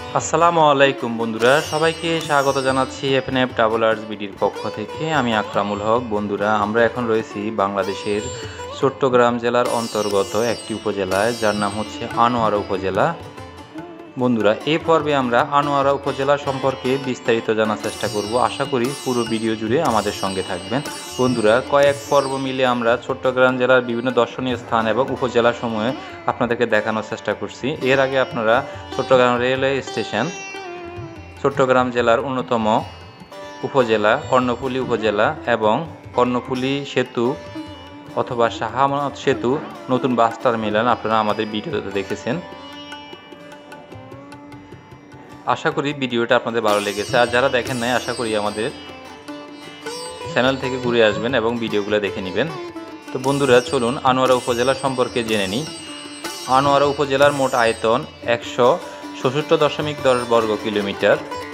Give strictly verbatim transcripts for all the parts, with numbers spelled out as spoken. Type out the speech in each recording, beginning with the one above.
আসসালামু আলাইকুম বন্ধুরা, সবাইকে স্বাগত জানাচ্ছি এফএনএফ ট্রাভেলার্স বিডির পক্ষ থেকে। আমি আকরামুল হক। বন্ধুরা, আমরা এখন রয়েছি বাংলাদেশের চট্টগ্রাম জেলার অন্তর্গত একটি উপজেলায়, যার নাম হচ্ছে আনোয়ারা উপজেলা। বন্ধুরা, এই পর্বে আমরা আনোয়ারা উপজেলা সম্পর্কে বিস্তারিত জানার চেষ্টা করব। আশা করি পুরো ভিডিও জুড়ে আমাদের সঙ্গে থাকবেন। বন্ধুরা, কয়েক পর্ব মিলে আমরা চট্টগ্রাম জেলার বিভিন্ন দর্শনীয় স্থান এবং উপজেলাসমূহে আপনাদেরকে দেখানোর চেষ্টা করছি। এর আগে আপনারা চট্টগ্রাম রেলওয়ে স্টেশন, চট্টগ্রাম জেলার অন্যতম উপজেলা কর্ণফুলী উপজেলা এবং কর্ণফুলী সেতু অথবা শাহ আমানত সেতু, নতুন বাস টার্মিনাল আপনারা আমাদের ভিডিওতে দেখেছেন। আশা করি ভিডিওটা আপনাদের ভালো লেগেছে। আর যারা দেখেন নাই, আশা করি আমাদের চ্যানেল থেকে ঘুরে আসবেন এবং ভিডিওগুলো দেখে নেবেন। তো বন্ধুরা, চলুন আনোয়ারা উপজেলা সম্পর্কে জেনে নিই। আনোয়ারা উপজেলার মোট আয়তন একশো ষষট্টি দশমিক দশ বর্গ কিলোমিটার।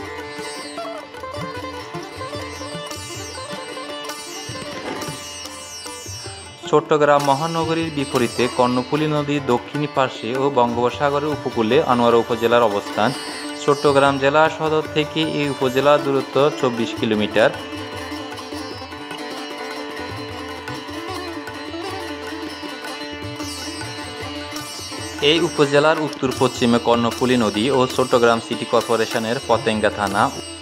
চট্টগ্রাম মহানগরীর বিপরীতে কর্ণফুলী নদীর দক্ষিণ পাশে ও বঙ্গোপসাগরের উপকূলে আনোয়ারা উপজেলার অবস্থান। চট্টগ্রাম জেলা সদর থেকে এই উপজেলার দূরত্ব চব্বিশ কিলোমিটার। এই উপজেলার উত্তর পশ্চিমে কর্ণফুলী নদী ও চট্টগ্রাম সিটি কর্পোরেশনের পতেঙ্গা থানা,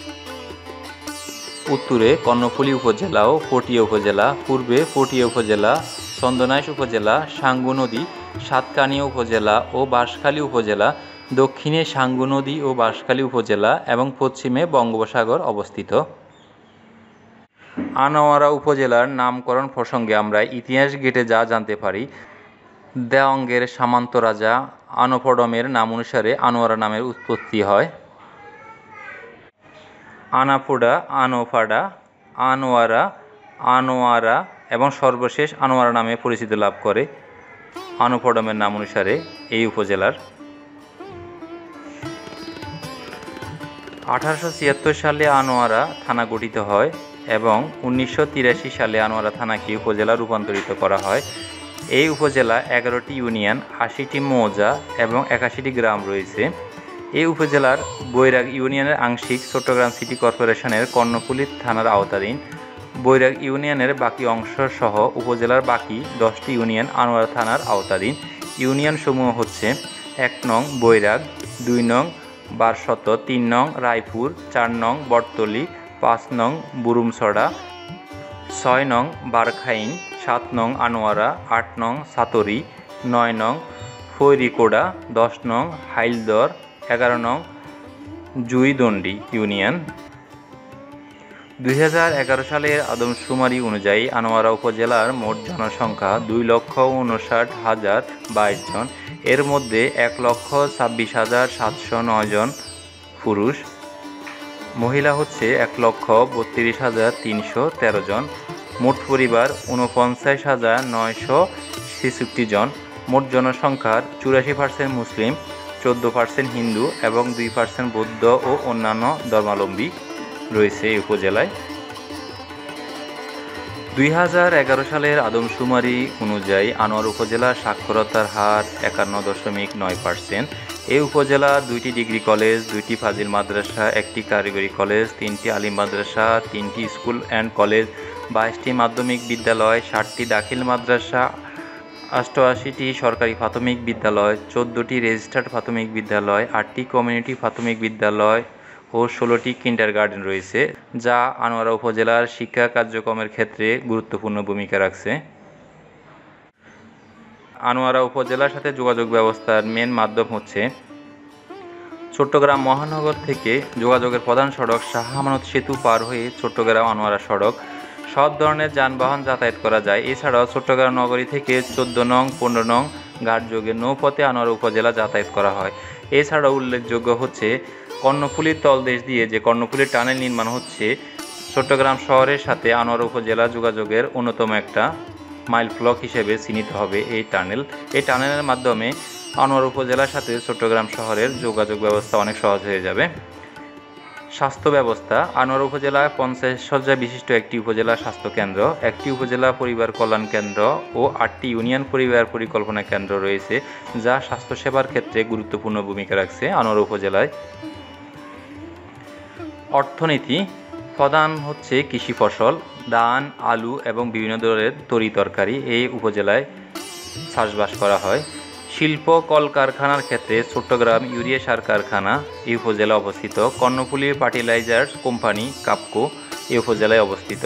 উত্তরে কর্ণফুলী উপজেলা ও পটিয়া উপজেলা, পূর্বে পটিয়া উপজেলা, চন্দনাইশ উপজেলা, সাঙ্গু নদী, সাতকানিয়া উপজেলা ও বাঁশখালী উপজেলা, দক্ষিণে সাঙ্গু নদী ও বাঁশখালী উপজেলা এবং পশ্চিমে বঙ্গোপসাগর অবস্থিত। আনোয়ারা উপজেলার নামকরণ প্রসঙ্গে আমরা ইতিহাস ঘেঁটে যা জানতে পারি, দেওয়াঙ্গের সামন্ত রাজা আনোপডমের নাম অনুসারে আনোয়ারা নামের উৎপত্তি হয়। আনাফোডা, আনোফাডা, আনোয়ারা, আনোয়ারা এবং সর্বশেষ আনোয়ারা নামে পরিচিতি লাভ করে আনোপডমের নাম অনুসারে এই উপজেলার। আঠারোশো ছিয়াত্তর সালে আনোয়ারা থানা গঠিত হয় এবং উনিশশো তিরাশি সালে আনোয়ারা থানাকে উপজেলা রূপান্তরিত করা হয়। এই উপজেলা এগারোটি ইউনিয়ন, আশিটি মৌজা এবং একাশিটি গ্রাম রয়েছে। এই উপজেলার বৈরাগ ইউনিয়নের আংশিক চট্টগ্রাম সিটি কর্পোরেশনের কর্ণফুলী থানার আওতাধীন। বৈরাগ ইউনিয়নের বাকি অংশ সহ উপজেলার বাকি দশটি ইউনিয়ন আনোয়ারা থানার আওতাধীন। ইউনিয়নসমূহ হচ্ছে এক নং বৈরাগ, দুই নং বারশত, তিন নং রায়পুর, চার নং বটতলী, পাঁচ নং বুরুমছড়া, ছয় নং বারখাইন, সাত নং আনোয়ারা, আট নং সাতরি, নয় নং ফৈরিকোডা, দশ নং হাইলদর, এগারো নং জুইদণ্ডী ইউনিয়ন। দুই হাজার এগারো সালের আদমশুমারি অনুযায়ী আনোয়ারা উপজেলার মোট জনসংখ্যা দুই লক্ষ উনষাট হাজার বাইশ জন। এর মধ্যে এক লক্ষ ছাব্বিশ হাজার সাতশো নয় জন পুরুষ, মহিলা হচ্ছে এক লক্ষ বত্রিশ হাজার তিনশো তেরো জন। মোট পরিবার ঊনপঞ্চাশ হাজার নয়শো ছেষট্টি জন। মোট জনসংখ্যার চুরাশি পার্সেন্ট মুসলিম, চোদ্দো পার্সেন্ট হিন্দু এবং দুই পার্সেন্ট বৌদ্ধ ও অন্যান্য ধর্মাবলম্বী রয়েছে এই উপজেলায়। দুই হাজার এগারো সালের আদমশুমারি অনুযায়ী আনোয়ারা উপজেলার সাক্ষরতার হার একান্ন দশমিক নয় পার্সেন্ট। এই উপজেলা দুইটি ডিগ্রি কলেজ, দুইটি ফাজিল মাদ্রাসা, একটি কারিগরি কলেজ, তিনটি আলিম মাদ্রাসা, তিনটি স্কুল অ্যান্ড কলেজ, বাইশটি মাধ্যমিক বিদ্যালয়, ষাটটি দাখিল মাদ্রাসা, অষ্টআশিটি সরকারি প্রাথমিক বিদ্যালয়, চোদ্দোটি রেজিস্টার্ড প্রাথমিক বিদ্যালয়, আটটি কমিউনিটি প্রাথমিক বিদ্যালয় ও ষোলোটি কিন্ডারগার্টেন রয়েছে, যা আনোয়ারা উপজেলার শিক্ষা কার্যক্রমের ক্ষেত্রে গুরুত্বপূর্ণ ভূমিকা রাখছে। আনোয়ারা উপজেলার সাথে যোগাযোগ ব্যবস্থার মেন মাধ্যম হচ্ছে চট্টগ্রাম মহানগর থেকে যোগাযোগের প্রধান সড়ক শাহ আমানত সেতু পার হয়ে চট্টগ্রাম আনোয়ারা সড়ক। সব ধরনের যানবাহন যাতায়াত করা যায়। এছাড়াও চট্টগ্রাম নগরী থেকে চোদ্দ নং, পনেরো নং ঘাটযোগে নৌপথে আনোয়ারা উপজেলা যাতায়াত করা হয়। এছাড়াও উল্লেখযোগ্য হচ্ছে কর্ণফুলীর তলদেশ দিয়ে যে কর্ণফুলী টানেল নির্মাণ হচ্ছে, চট্টগ্রাম শহরের সাথে আনোয়ারা উপজেলা যোগাযোগের অন্যতম একটা মাইল ফলক হিসেবে চিহ্নিত হবে এই টানেল। এই টানেলের মাধ্যমে আনোয়ারা উপজেলার সাথে চট্টগ্রাম শহরের যোগাযোগ ব্যবস্থা অনেক সহজ হয়ে যাবে। স্বাস্থ্য ব্যবস্থা: আনোয়ারা উপজেলায় পঞ্চাশ শয্যা বিশিষ্ট একটি উপজেলা স্বাস্থ্য কেন্দ্র, একটি উপজেলা পরিবার কল্যাণ কেন্দ্র ও আটটি ইউনিয়ন পরিবার পরিকল্পনা কেন্দ্র রয়েছে, যা স্বাস্থ্যসেবার ক্ষেত্রে গুরুত্বপূর্ণ ভূমিকা রাখছে আনোয়ারা উপজেলায়। অর্থনীতি প্রধান হচ্ছে কৃষি ফসল, ধান, আলু এবং বিভিন্ন ধরনের তরি তরকারি এই উপজেলায় চাষবাস করা হয়। শিল্প কলকারখানার ক্ষেত্রে চট্টগ্রাম ইউরিয়া সার কারখানা এই উপজেলায় অবস্থিত। কর্ণফুলী ফার্টিলাইজার্স কোম্পানি কাপকো এই উপজেলায় অবস্থিত।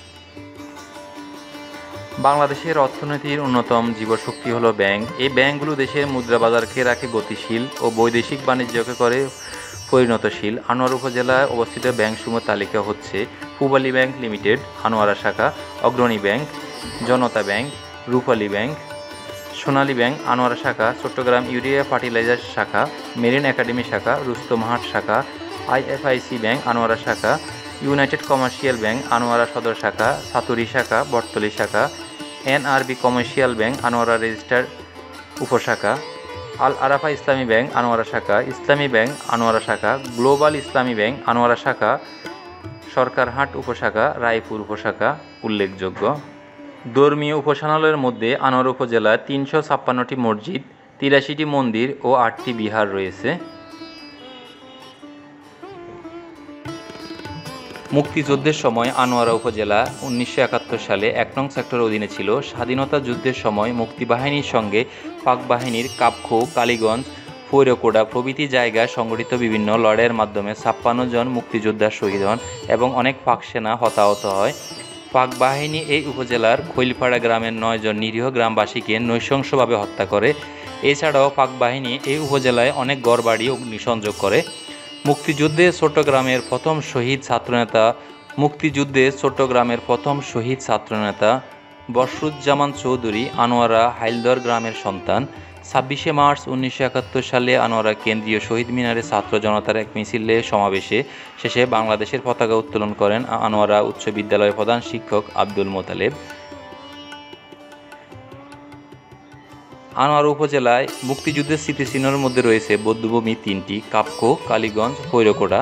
বাংলাদেশের অর্থনীতির অন্যতম জীবশক্তি হলো ব্যাংক। এই ব্যাংকগুলো দেশের মুদ্রা বাজারকে রাখে গতিশীল ও বৈদেশিক বাণিজ্যকে করে পরিণতশীল। আনোয়ারা উপজেলায় অবস্থিত ব্যাংকসমূহের তালিকা হচ্ছে: পূবালী ব্যাংক লিমিটেড আনোয়ারা শাখা, Agrani bank, Janata bank, Rupali bank, Sonali bank Anwara শাখা, চট্টগ্রাম ইউরিয়া ফার্টিলাইজার শাখা, মেরিন একাডেমি শাখা, রুস্তমহাট শাখা, আইএফআইসি ব্যাংক আনোয়ারা শাখা, ইউনাইটেড কমার্শিয়াল ব্যাংক আনোয়ারা সদর শাখা, সাতুরি শাখা, বটতলী শাখা, NRB commercial bank Anwara registered উপশাখা, আল আরাফা ইসলামী ব্যাংক আনোয়ারা শাখা, ইসলামী ব্যাংক আনোয়ারা শাখা, গ্লোবাল ইসলামী ব্যাংক আনোয়ারা শাখা, সরকারহাট উপশাখা, রায়পুর উপশাখা উল্লেখযোগ্য। ধর্মীয় উপাসনালয়ের মধ্যে আনোয়ারা উপজেলায় তিনশো ছাপ্পান্নটি মসজিদ, তিরাশিটি মন্দির ও আটটি বিহার রয়েছে। মুক্তিযুদ্ধের সময় আনোয়ারা উপজেলা উনিশশো একাত্তর সালে এক নং সেক্টরের অধীনে ছিল। স্বাধীনতা যুদ্ধের সময় মুক্তিবাহিনীর সঙ্গে পাক বাহিনীর কাপখো, কালীগঞ্জ, ফৈরকোড়া প্রভৃতি জায়গায় সংগঠিত বিভিন্ন লড়াইয়ের মাধ্যমে ছাপ্পান্ন জন মুক্তিযোদ্ধা শহীদ হন এবং অনেক পাক সেনা হতাহত হয়। পাক বাহিনী এই উপজেলার খৈলপাড়া গ্রামের নয় জন নিরীহ গ্রামবাসীকে নৃশংসভাবে হত্যা করে। এছাড়াও পাক বাহিনী এই উপজেলায় অনেক ঘরবাড়ি অগ্নিসংযোগ করে। মুক্তিযুদ্ধে চট্টগ্রামের প্রথম শহীদ ছাত্রনেতা মুক্তিযুদ্ধে চট্টগ্রামের প্রথম শহীদ ছাত্রনেতা বশরুজ্জামান চৌধুরী আনোয়ারা হাইলদর গ্রামের সন্তান। ছাব্বিশে মার্চ উনিশশো একাত্তর সালে আনোয়ারা কেন্দ্রীয় শহীদ মিনারে ছাত্র জনতার এক মিছিলে সমাবেশে শেষে বাংলাদেশের পতাকা উত্তোলন করেন আনোয়ারা উচ্চ বিদ্যালয়ের প্রধান শিক্ষক আব্দুল মোতালেব। আনোয়ারা উপজেলায় মুক্তিযুদ্ধের স্মৃতিচিহ্নের মধ্যে রয়েছে বৌদ্ধভূমি তিনটি, কাপখো, কালীগঞ্জ, ফৈরকোড়া।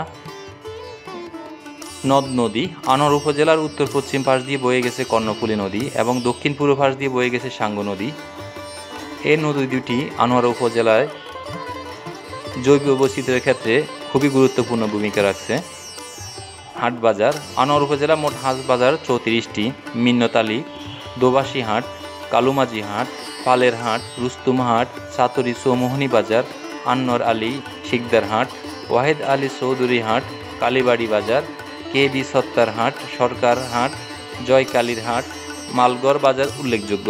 নদ নদী আনোয়ারা উপজেলার উত্তর পশ্চিম পাশ দিয়ে বয়ে গেছে কর্ণফুলী নদী এবং দক্ষিণ পূর্ব পাশ দিয়ে বয়ে গেছে সাঙ্গু নদী। এই নদী দুটি আনোয়ারা উপজেলায় জৈব বৈচিত্র্যের ক্ষেত্রে খুবই গুরুত্বপূর্ণ ভূমিকা রাখছে। হাট বাজার আনোয়ারা উপজেলা মোট হাট বাজার চৌত্রিশটি: মিন্নতালী, দোবাসী হাট, কালুমাজি হাট, পালের হাট, রুস্তুম হাট, সাতুরি চৌমোহনী বাজার, আনোয়ার আলী শিকদার হাট, ওয়াহেদ আলী চৌধুরী হাট, কালীবাড়ি বাজার, কে বি সত্তার হাট, সরকার হাট, জয়কালীর হাট, মালগড় বাজার উল্লেখযোগ্য।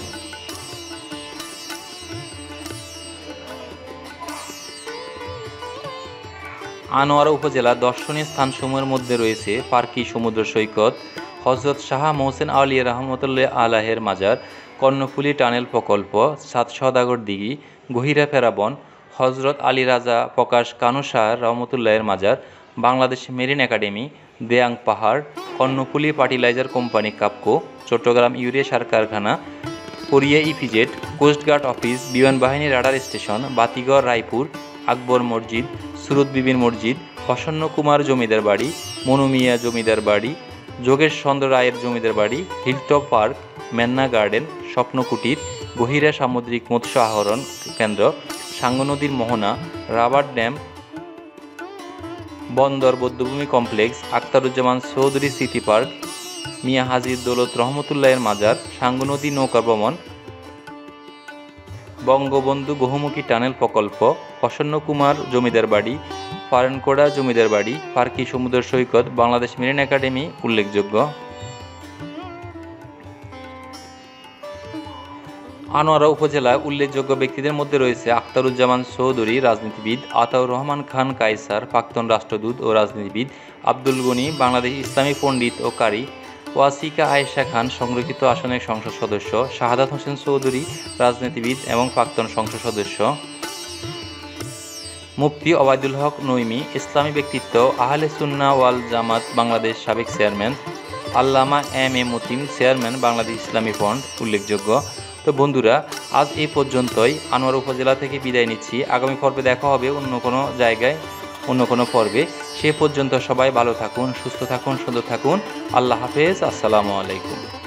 আনোয়ারা উপজেলা দর্শনীয় স্থানসমূহের মধ্যে রয়েছে পার্কি সমুদ্র সৈকত, হজরত শাহ মোহসেন আউলিয়া রহমতুল্লাহ আলাহের মাজার, কর্ণফুলী টানেল প্রকল্প, সাত সওদাগর দিঘি, গহিরা ফেরাবন, হজরত আলী রাজা প্রকাশ কানু শাহ রহমতুল্লাহের মাজার, বাংলাদেশ মেরিন একাডেমি, দেয়াং পাহাড়, Karnaphuli fertiliser company KAFCO, Chattogram urea সার কারখানা, কোরিয়া ইপিজেড, কোস্টগার্ড অফিস, বিমান বাহিনী রাডার স্টেশন, বাতিগড় রায়পুর, আকবর মসজিদ, সুরত বিবির মসজিদ, প্রসন্ন কুমার জমিদার বাড়ি, মনুমিয়া জমিদার বাড়ি, যোগেশ চন্দ্র রায়ের জমিদার বাড়ি, hilltop park, Menna garden, Swapnakutir, Gohira সামুদ্রিক মৎস্য আহরণ কেন্দ্র, সাঙ্গু নদীর মোহনা, রাবার ড্যাম, বন্দর বৌদ্ধভূমি কমপ্লেক্স, আখতারুজ্জামান চৌধুরী স্মৃতি পার্ক, মিয়া হাজির দৌলত রহমতুল্লাহের মাজার, সাঙ্গু নদী নৌকা ভ্রমণ, বঙ্গবন্ধু বহুমুখী টানেল প্রকল্প, প্রসন্ন কুমার জমিদার বাড়ি, ফারেনকোড়া জমিদার বাড়ি, পার্কি সমুদ্র সৈকত, বাংলাদেশ মেরিন একাডেমি উল্লেখযোগ্য। আনোয়ারা উপজেলায় উল্লেখযোগ্য ব্যক্তিদের মধ্যে রয়েছে আখতারুজ্জামান চৌধুরী রাজনীতিবিদ, আতাউর রহমান খান কায়সার প্রাক্তন রাষ্ট্রদূত ও রাজনীতিবিদ, আব্দুল গনি বাংলাদেশ ইসলামী পণ্ডিত ও কারি, ওয়াসিকা আয়েশা খান সংরক্ষিত আসনের সংসদ সদস্য, শাহাদাত হোসেন চৌধুরী রাজনীতিবিদ এবং প্রাক্তন সংসদ সদস্য, মুফতি ওবায়দুল হক নইমি ইসলামী ব্যক্তিত্ব, আহলে সুন্নাহ ওয়াল জামাত বাংলাদেশ সাবেক chairman, Allama M A Matin chairman Bangladesh Islami front উল্লেখযোগ্য। তো বন্ধুরা, আজ এই পর্যন্তই। আনোয়ারা উপজেলা থেকে বিদায় নিচ্ছি। আগামী পর্বে দেখা হবে অন্য কোনো জায়গায়, অন্য কোনো পর্বে। সে পর্যন্ত সবাই ভালো থাকুন, সুস্থ থাকুন, সুন্দর থাকুন। আল্লাহ হাফেজ। আসসালামু আলাইকুম।